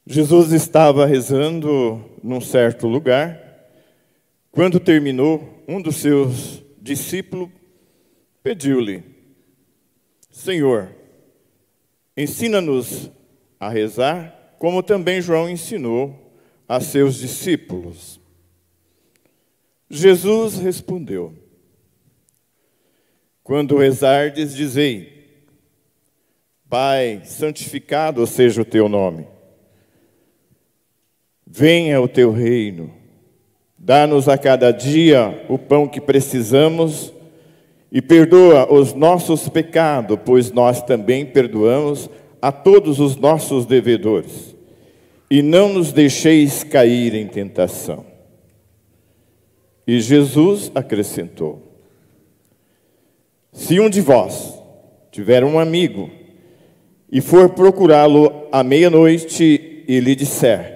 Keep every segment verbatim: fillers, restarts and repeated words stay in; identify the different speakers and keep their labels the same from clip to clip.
Speaker 1: Jesus estava rezando num certo lugar. Quando terminou, um dos seus discípulos pediu-lhe: Senhor, ensina-nos a rezar, como também João ensinou a seus discípulos. Jesus respondeu: Quando rezardes, dizei: Pai, santificado seja o teu nome. Venha o teu reino. Dá-nos a cada dia o pão que precisamos e perdoa os nossos pecados, pois nós também perdoamos a todos os nossos devedores. E não nos deixeis cair em tentação. E Jesus acrescentou: Se um de vós tiver um amigo e for procurá-lo à meia-noite e lhe disser: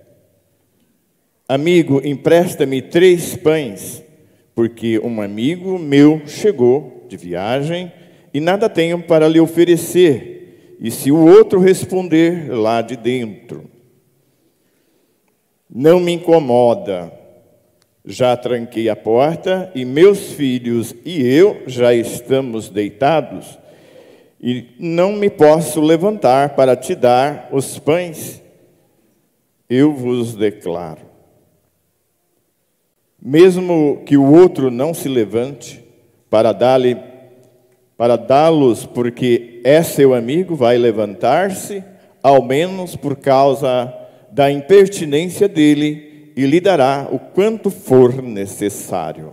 Speaker 1: Amigo, empresta-me três pães, porque um amigo meu chegou de viagem e nada tenho para lhe oferecer. E se o outro responder lá de dentro: Não me incomoda, já tranquei a porta e meus filhos e eu já estamos deitados e não me posso levantar para te dar os pães, eu vos declaro, mesmo que o outro não se levante para dar-lhe, para dá-los, porque é seu amigo, vai levantar-se, ao menos por causa da impertinência dele, e lhe dará o quanto for necessário.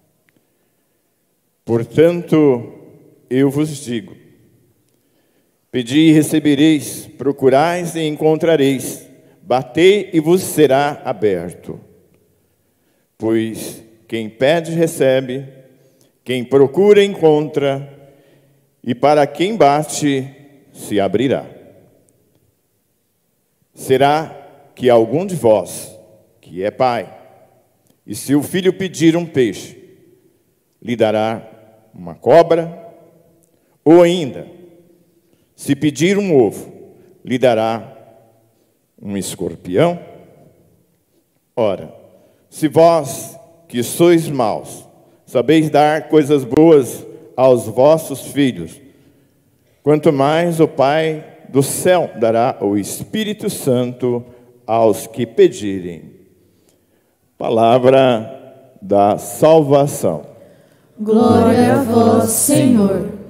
Speaker 1: Portanto, eu vos digo: pedi e recebereis, procurais e encontrareis, batei e vos será aberto. Pois quem pede, recebe, quem procura, encontra, e para quem bate, se abrirá. Será que algum de vós, que é pai, e se o filho pedir um peixe, lhe dará uma cobra? Ou ainda, se pedir um ovo, lhe dará um escorpião? Ora, se vós, que sois maus, sabeis dar coisas boas aos vossos filhos, quanto mais o Pai do céu dará o Espírito Santo aos que pedirem. Palavra da salvação.
Speaker 2: Glória a vós, Senhor.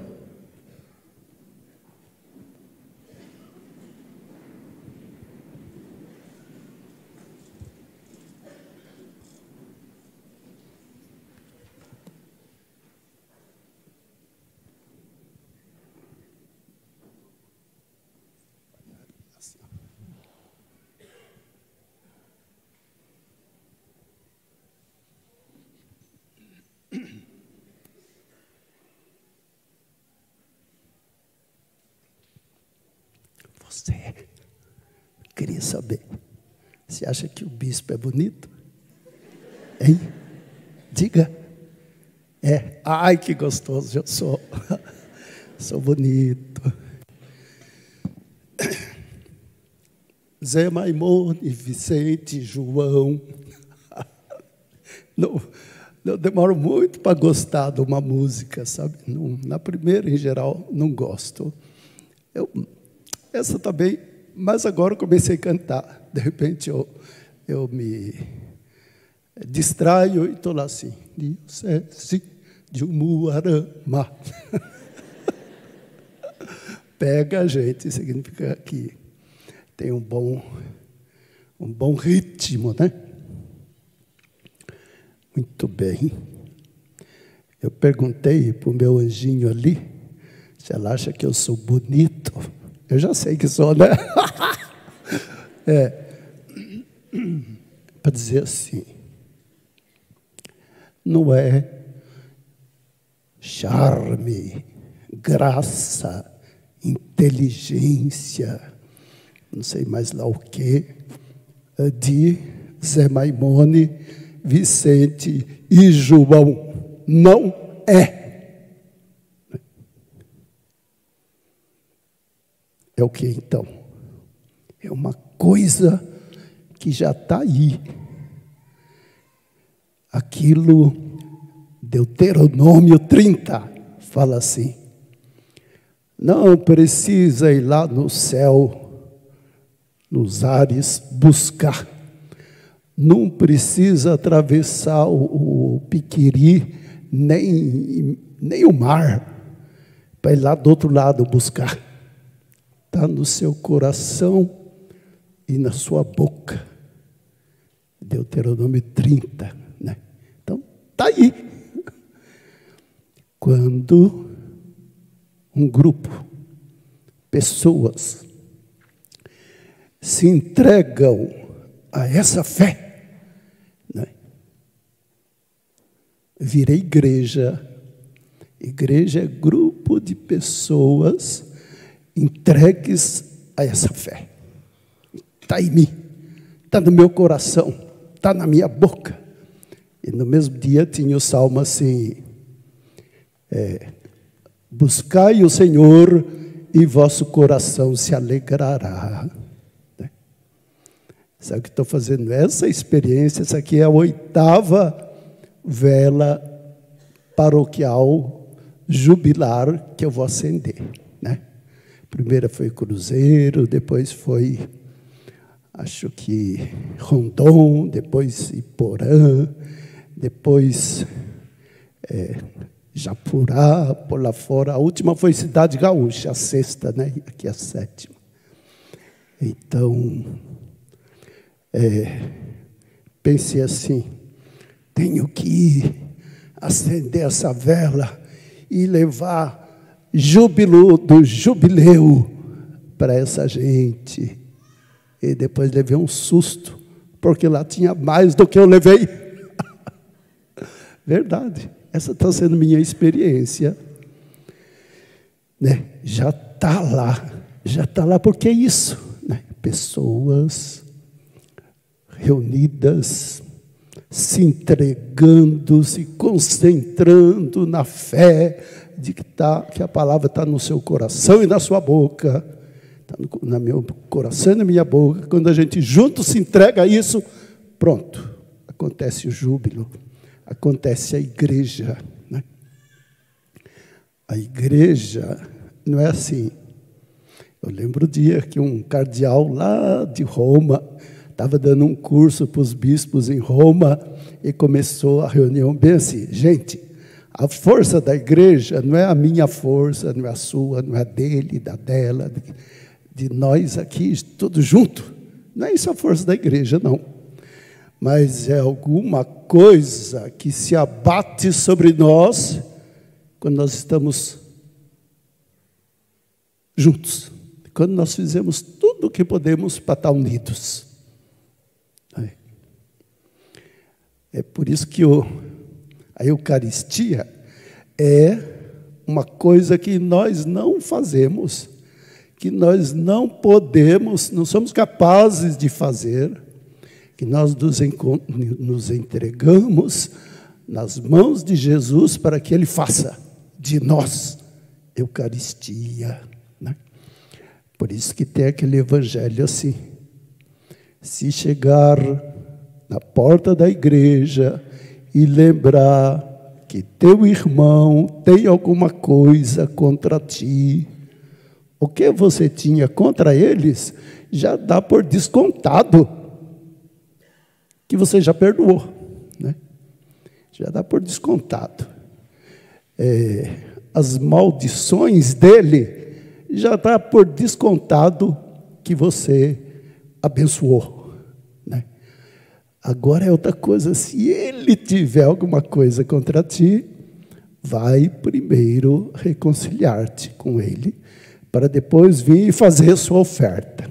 Speaker 3: Você queria saber, você acha que o bispo é bonito? Hein? Diga. É. Ai, que gostoso eu sou. Sou bonito. Zé Maimone, Vicente, João. Não, não demoro muito para gostar de uma música, sabe? Não, na primeira, em geral, não gosto. Eu... Essa também, mas agora eu comecei a cantar. De repente eu, eu me distraio e estou lá assim. Diocese de Umuarama. Pega a gente, significa que tem um bom, um bom ritmo, né? Muito bem. Eu perguntei para o meu anjinho ali se ela acha que eu sou bonito. Eu já sei que sou, né? É, para dizer assim, não é charme, graça, inteligência, não sei mais lá o quê, de Zé Maimone, Vicente e João. Não é. É o que então? É uma coisa que já está aí. Aquilo, Deuteronômio trinta, fala assim: não precisa ir lá no céu, nos ares, buscar. Não precisa atravessar o, o Piquiri, nem, nem o mar, para ir lá do outro lado buscar. Está no seu coração e na sua boca. Deuteronômio trinta, né? Então, está aí. Quando um grupo, pessoas, se entregam a essa fé, né? Vira igreja. Igreja é grupo de pessoas entregues a essa fé. Está em mim, está no meu coração, está na minha boca. E no mesmo dia tinha o salmo assim: é, buscai o Senhor e vosso coração se alegrará. Né? Sabe o que estou fazendo? Essa experiência, essa aqui é a oitava vela paroquial jubilar que eu vou acender. Né? Primeira foi Cruzeiro, depois foi, acho que Rondon, depois Iporã, depois é, Japurá, por lá fora. A última foi Cidade Gaúcha, a sexta, né? Aqui a sétima. Então, é, pensei assim, tenho que acender essa vela e levar júbilo do jubileu para essa gente. E depois levei um susto, porque lá tinha mais do que eu levei. Verdade. Essa está sendo minha experiência. Né? Já está lá. Já está lá porque é isso. Né? Pessoas reunidas, se entregando, se concentrando na fé de que, tá, que a palavra está no seu coração e na sua boca. Está no, no meu coração e na minha boca. Quando a gente junto se entrega a isso, pronto, acontece o júbilo, acontece a igreja. Né? A igreja não é assim. Eu lembro o dia que um cardeal lá de Roma estava dando um curso para os bispos em Roma e começou a reunião bem assim: gente, a força da igreja não é a minha força, não é a sua, não é a dele, da dela, de, de nós aqui, todos juntos. Não é isso a força da igreja, não. Mas é alguma coisa que se abate sobre nós quando nós estamos juntos. Quando nós fizemos tudo o que podemos para estar unidos. É por isso que o, a Eucaristia é uma coisa que nós não fazemos, que nós não podemos, não somos capazes de fazer, que nós nos, nos entregamos nas mãos de Jesus para que Ele faça de nós Eucaristia. Né? Por isso que tem aquele evangelho assim: se chegar na porta da igreja e lembrar que teu irmão tem alguma coisa contra ti, o que você tinha contra eles, já dá por descontado que você já perdoou. Né? Já dá por descontado. É, as maldições dele, já dá por descontado que você abençoou. Agora é outra coisa, se ele tiver alguma coisa contra ti, vai primeiro reconciliar-te com ele, para depois vir e fazer a sua oferta.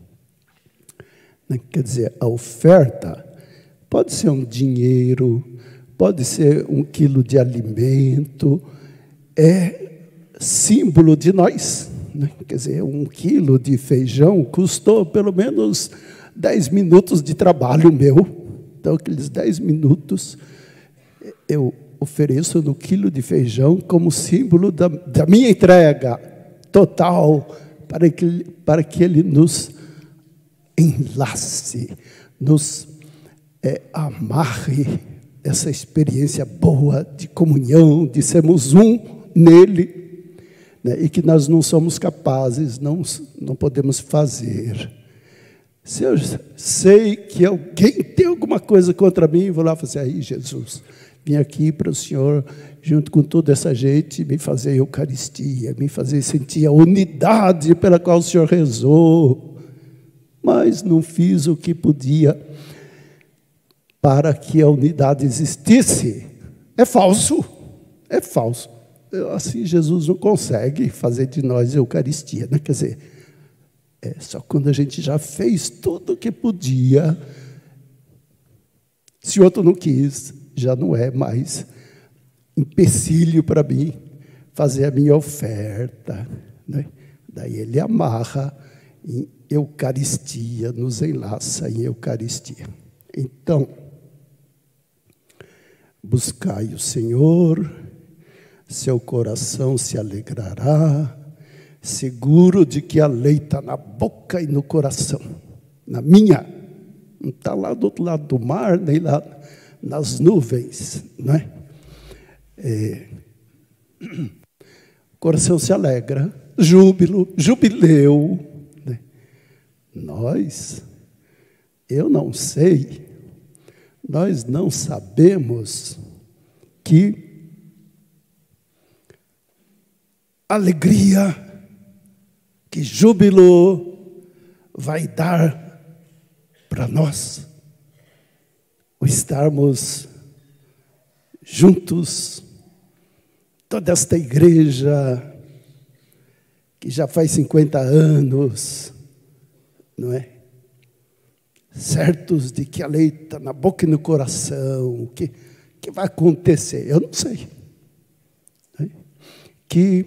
Speaker 3: Quer dizer, a oferta pode ser um dinheiro, pode ser um quilo de alimento, é símbolo de nós. Né? Quer dizer, um quilo de feijão custou pelo menos dez minutos de trabalho meu. Então, aqueles dez minutos, eu ofereço no quilo de feijão como símbolo da, da minha entrega total, para que, para que Ele nos enlace, nos é, amarre essa experiência boa de comunhão, de sermos um nele, né, e que nós não somos capazes, não, não podemos fazer. Se eu sei que alguém tem alguma coisa contra mim, vou lá fazer, aí Jesus, vim aqui para o Senhor, junto com toda essa gente, me fazer a Eucaristia, me fazer sentir a unidade pela qual o Senhor rezou, mas não fiz o que podia para que a unidade existisse. É falso, é falso. Assim Jesus não consegue fazer de nós a Eucaristia, né? Quer dizer, é só quando a gente já fez tudo o que podia, se o outro não quis, já não é mais empecilho para mim fazer a minha oferta, né? Daí ele amarra em Eucaristia, nos enlaça em Eucaristia. Então, buscai o Senhor, seu coração se alegrará, seguro de que a lei está na boca e no coração, na minha, não está lá do outro lado do mar, nem lá nas nuvens, não é? É, o coração se alegra, júbilo, jubileu, né? Nós, eu não sei, nós não sabemos que alegria, que júbilo vai dar para nós o estarmos juntos, toda esta igreja que já faz cinquenta anos, não é? Certos de que a lei está na boca e no coração, o que, que vai acontecer? Eu não sei. Né? Que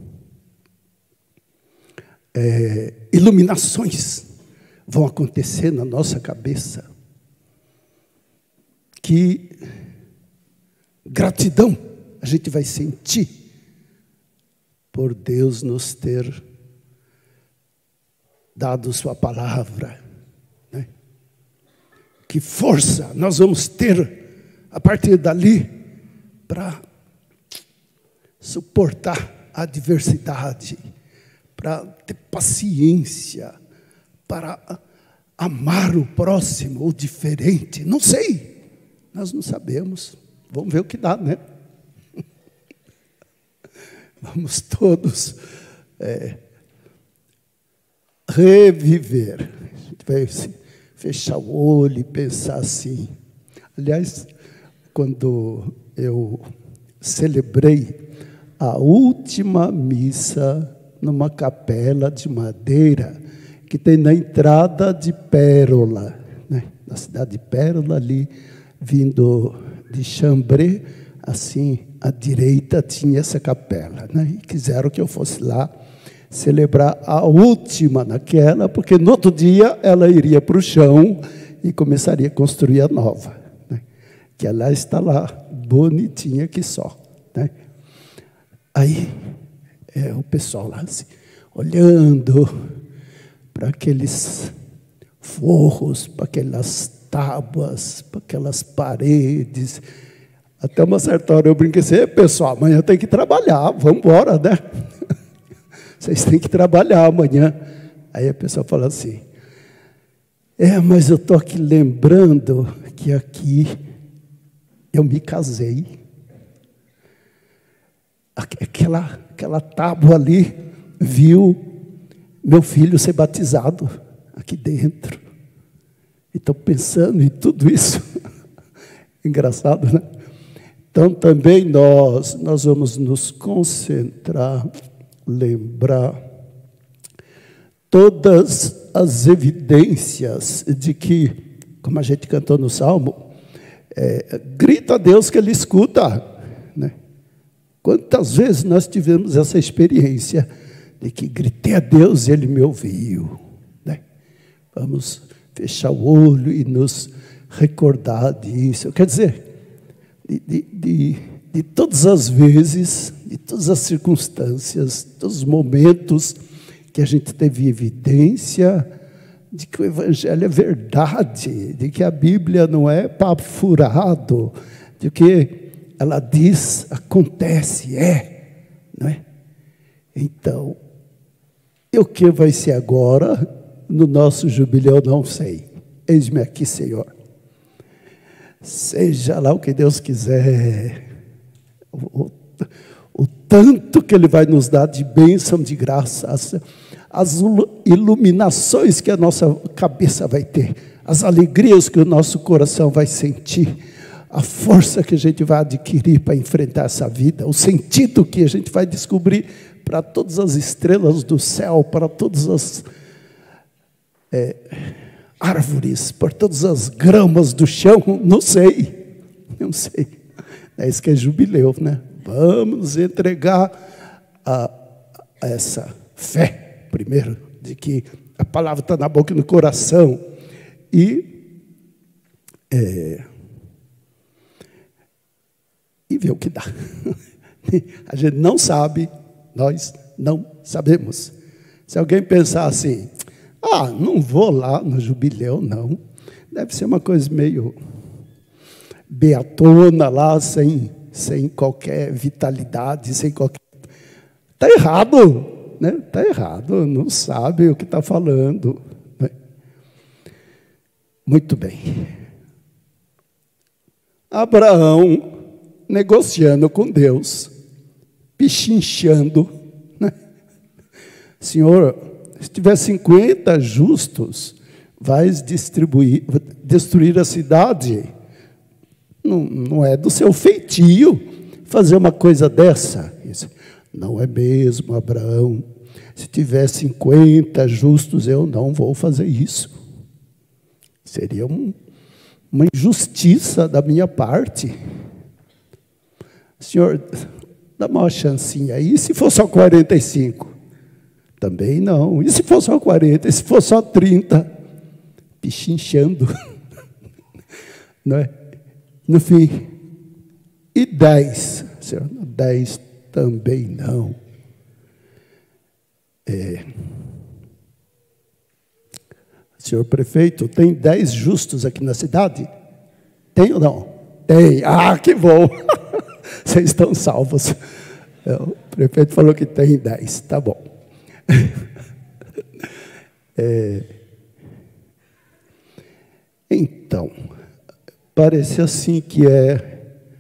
Speaker 3: é, iluminações vão acontecer na nossa cabeça, que gratidão a gente vai sentir por Deus nos ter dado sua palavra, né? Que força nós vamos ter a partir dali para suportar a adversidade, para ter paciência, para amar o próximo, o diferente. Não sei, nós não sabemos. Vamos ver o que dá, né? Vamos todos é, reviver. A gente vai fechar o olho e pensar assim. Aliás, quando eu celebrei a última missa numa capela de madeira que tem na entrada de Pérola, né? Na cidade de Pérola, ali, vindo de Chambré, assim, à direita tinha essa capela, né? E quiseram que eu fosse lá celebrar a última naquela, porque no outro dia ela iria para o chão e começaria a construir a nova, né? Que ela está lá, bonitinha que só, né? Aí, é, o pessoal lá, assim, olhando para aqueles forros, para aquelas tábuas, para aquelas paredes. Até uma certa hora eu brinquei assim, pessoal, amanhã tem que trabalhar, vamos embora, né? Vocês têm que trabalhar amanhã. Aí a pessoa fala assim, é, mas eu estou aqui lembrando que aqui eu me casei. Aquela, aquela tábua ali viu meu filho ser batizado aqui dentro. E estou pensando em tudo isso. Engraçado, né? Então, também nós, nós vamos nos concentrar, lembrar todas as evidências de que, como a gente cantou no Salmo, é, grita a Deus que Ele escuta, né? Quantas vezes nós tivemos essa experiência de que gritei a Deus e Ele me ouviu, né? Vamos fechar o olho e nos recordar disso. Quer dizer, de, de, de, de todas as vezes, de todas as circunstâncias, todos os momentos que a gente teve evidência de que o Evangelho é verdade, de que a Bíblia não é papo furado, de que ela diz, acontece, é, não é? Então, e o que vai ser agora no nosso jubileu, não sei. Eis-me aqui, Senhor. Seja lá o que Deus quiser, o, o tanto que Ele vai nos dar de bênção, de graça, as, as iluminações que a nossa cabeça vai ter, as alegrias que o nosso coração vai sentir, a força que a gente vai adquirir para enfrentar essa vida, o sentido que a gente vai descobrir para todas as estrelas do céu, para todas as é, árvores, por todas as gramas do chão, não sei, não sei. É isso que é jubileu, né? Vamos nos entregar a, a essa fé, primeiro, de que a palavra está na boca e no coração, e, é, e ver o que dá. A gente não sabe, nós não sabemos. Se alguém pensar assim, ah, não vou lá no jubileu, não. Deve ser uma coisa meio beatona lá, sem, sem qualquer vitalidade, sem qualquer... Está errado, né? Está errado, não sabe o que está falando. Né? Muito bem. Abraão, negociando com Deus, pichinchando, né? Senhor, se tiver cinquenta justos, vais distribuir, destruir a cidade. Não, não é do seu feitio fazer uma coisa dessa. Não é mesmo, Abraão. Se tiver cinquenta justos, eu não vou fazer isso. Seria um, uma injustiça da minha parte. Senhor, dá uma chancinha aí. E se for só quarenta e cinco? Também não. E se for só quarenta? E se for só trinta? Pichinchando. Não é? No fim, e dez? Senhor, dez também não. É. Senhor prefeito, tem dez justos aqui na cidade? Tem ou não? Tem. Ah, que bom. Vocês estão salvos. O prefeito falou que tem dez. Tá bom. É. Então, parece assim que é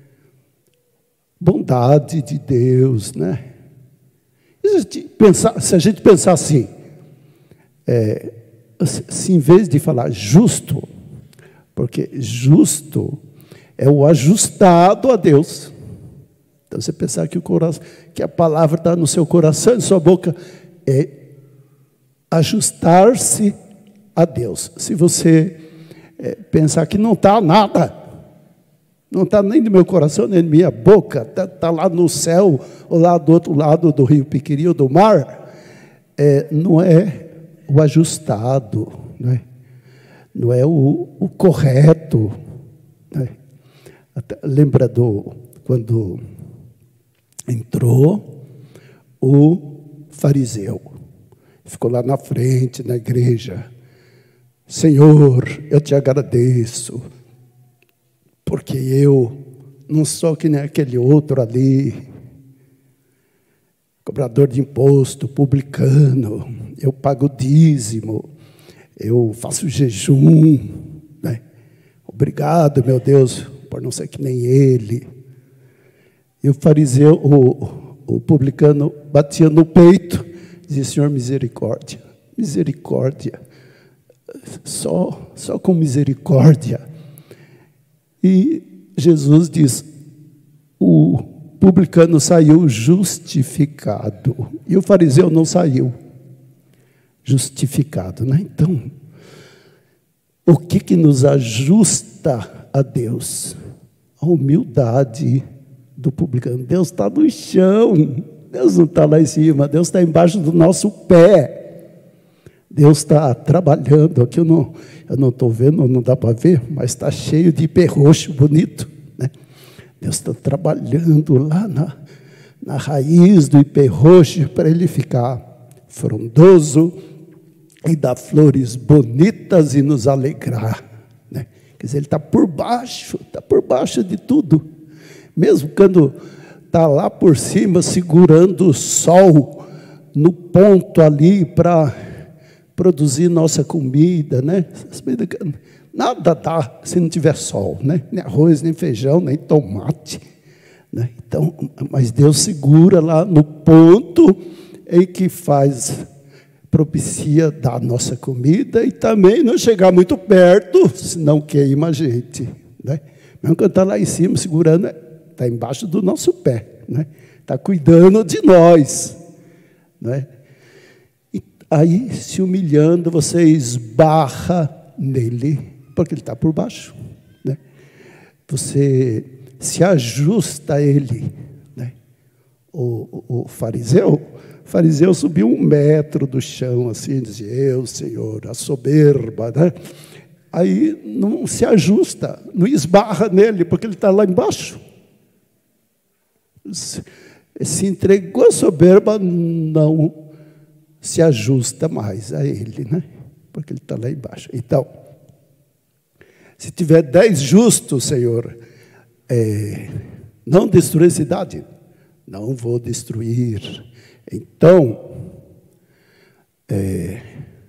Speaker 3: bondade de Deus, né? E se a gente pensar, se a gente pensar assim, é, se em vez de falar justo, porque justo é o ajustado a Deus. Então, você pensar que, o coração, que a palavra está no seu coração e na sua boca, é ajustar-se a Deus. Se você é, pensar que não está nada, não está nem no meu coração, nem na minha boca, está tá lá no céu, ou lá do outro lado do rio Piquiri ou do mar, é, não é o ajustado, não é, não é o, o correto. Não é? Até, lembra do, quando entrou o fariseu, ficou lá na frente, na igreja. Senhor, eu te agradeço, porque eu não sou que nem aquele outro ali, cobrador de imposto, publicano, eu pago dízimo, eu faço jejum, né? Obrigado, meu Deus, por não ser que nem ele. E o fariseu, o, o publicano, batia no peito, dizia, Senhor, misericórdia, misericórdia, só, só com misericórdia. E Jesus diz, o publicano saiu justificado, e o fariseu não saiu justificado, né? Então, o que que nos ajusta a Deus? A humildade do publicano. Deus está no chão, Deus não está lá em cima, Deus está embaixo do nosso pé. Deus está trabalhando, aqui eu não eu não estou vendo, não dá para ver, mas está cheio de perroxo bonito, né? Deus está trabalhando lá na, na raiz do ipê roxo para ele ficar frondoso, e dar flores bonitas e nos alegrar, né? Quer dizer, ele está por baixo, está por baixo de tudo. Mesmo quando está lá por cima, segurando o sol no ponto ali para produzir nossa comida, né? Nada dá se não tiver sol, né? Nem arroz, nem feijão, nem tomate, né? Então, mas Deus segura lá no ponto em que faz, propicia dar nossa comida e também não chegar muito perto, senão queima a gente, né? Mesmo quando está lá em cima segurando, está embaixo do nosso pé, né? Está cuidando de nós, né? E aí, se humilhando, você esbarra nele, porque ele está por baixo, né? Você se ajusta a ele, né? O, o, o fariseu, o fariseu subiu um metro do chão, assim, dizia, eu, Senhor, a soberba, né? Aí não se ajusta, não esbarra nele, porque ele está lá embaixo. Se, se entregou a soberba, não se ajusta mais a ele, né? Porque ele está lá embaixo. Então, se tiver dez justos, Senhor, é, não destruir a cidade. Não vou destruir. Então, é,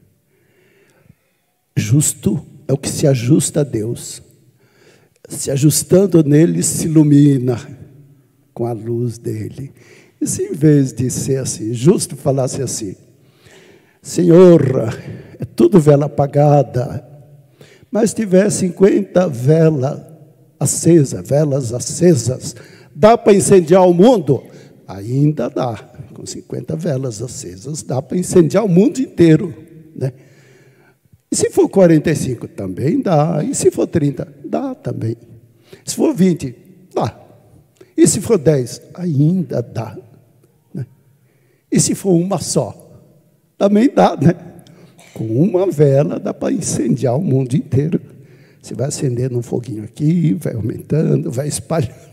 Speaker 3: justo é o que se ajusta a Deus. Se ajustando nele, se ilumina com a luz dele. E se em vez de ser assim, justo falasse assim, Senhor, é tudo vela apagada, mas tiver cinquenta velas acesas, velas acesas, dá para incendiar o mundo? Ainda dá, com cinquenta velas acesas, dá para incendiar o mundo inteiro, né? E se for quarenta e cinco, também dá. E se for trinta, dá também. Se for vinte, dá. E se for dez, ainda dá, né? E se for uma só, também dá, né? Com uma vela dá para incendiar o mundo inteiro. Você vai acendendo um foguinho aqui, vai aumentando, vai espalhando.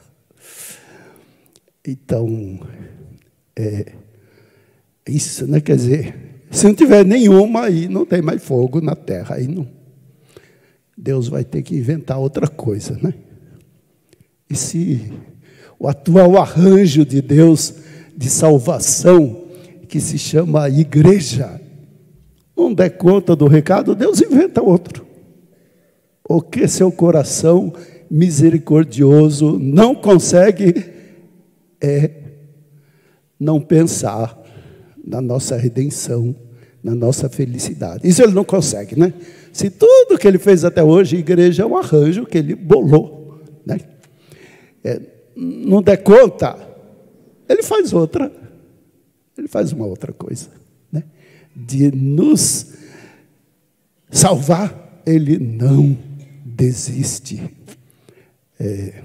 Speaker 3: Então, é isso, né? Quer dizer, se não tiver nenhuma, aí não tem mais fogo na terra. Aí não. Deus vai ter que inventar outra coisa, né? E se o atual arranjo de Deus de salvação, que se chama igreja, não der conta do recado, Deus inventa outro. O que seu coração misericordioso não consegue é não pensar na nossa redenção, na nossa felicidade. Isso ele não consegue, né? Se tudo que ele fez até hoje, a igreja é um arranjo que ele bolou, né? É, não der conta, ele faz outra. Ele faz uma outra coisa, né? De nos salvar, ele não desiste. É,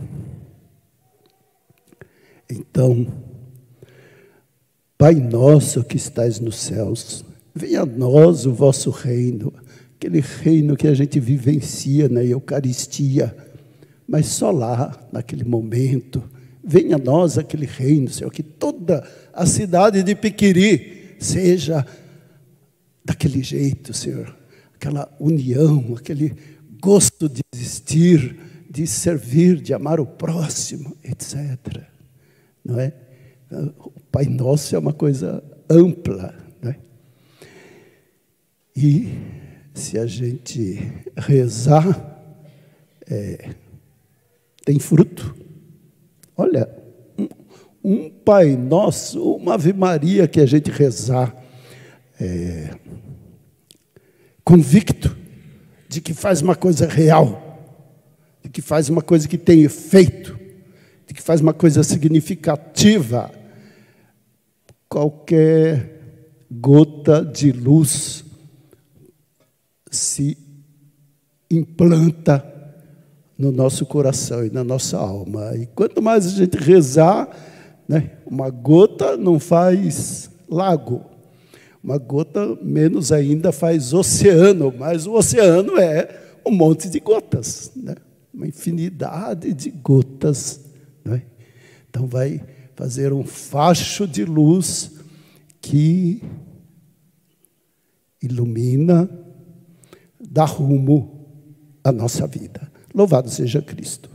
Speaker 3: então, Pai nosso que estais nos céus, venha a nós o vosso reino, aquele reino que a gente vivencia na Eucaristia, mas só lá, naquele momento. Venha a nós aquele reino, Senhor, que toda a cidade de Piquiri seja daquele jeito, Senhor. Aquela união, aquele gosto de existir, de servir, de amar o próximo, etcétera. Não é? O Pai Nosso é uma coisa ampla, não é? E se a gente rezar, é, tem fruto. Olha, um, um Pai Nosso, uma Ave Maria que a gente rezar, é, convicto de que faz uma coisa real, de que faz uma coisa que tem efeito, de que faz uma coisa significativa, qualquer gota de luz se implanta no nosso coração e na nossa alma. E quanto mais a gente rezar, né, uma gota não faz lago, uma gota menos ainda faz oceano, mas o oceano é um monte de gotas, né? Uma infinidade de gotas, né? Então vai fazer um facho de luz que ilumina, dá rumo à nossa vida. Louvado seja Cristo.